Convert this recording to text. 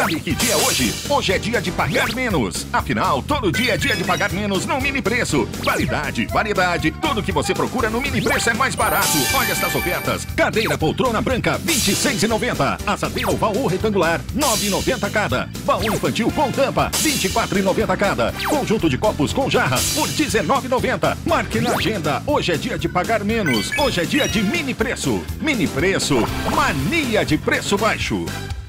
Sabe que dia é hoje? Hoje é dia de pagar menos. Afinal, todo dia é dia de pagar menos no Mini Preço. Qualidade, variedade, tudo que você procura no Mini Preço é mais barato. Olha estas ofertas. Cadeira poltrona branca, R$ 26,90. Assadeira oval ou retangular, R$ 9,90 cada. Baú infantil com tampa, R$ 24,90 cada. Conjunto de copos com jarra, por R$ 19,90. Marque na agenda. Hoje é dia de pagar menos. Hoje é dia de Mini Preço. Mini Preço, mania de preço baixo.